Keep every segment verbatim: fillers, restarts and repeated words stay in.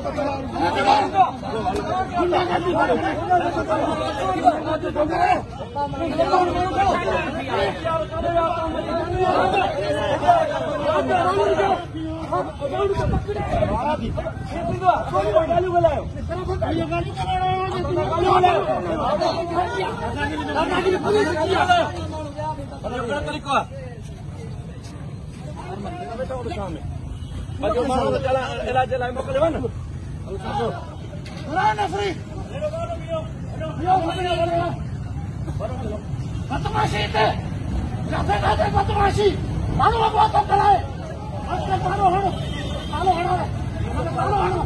علاج लाइ मोकिलियो न बदमाशी हिते किथे किथे बदमाशी माण्हू अॻिवां थो कराए माण्हू हणो माण्हू हणो माण्हू हणो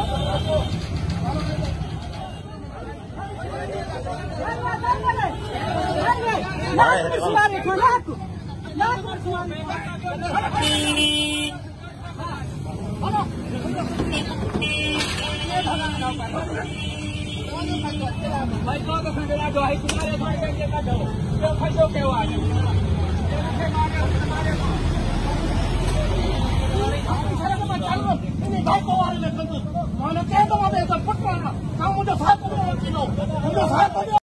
भाई को तो खंडे लाडो है तुम्हारे भाई के लाडो जो खजो के वा ने भाई को वाले ने माने के तो माने सब पटना का मुझे साथ में किलो मुझे साथ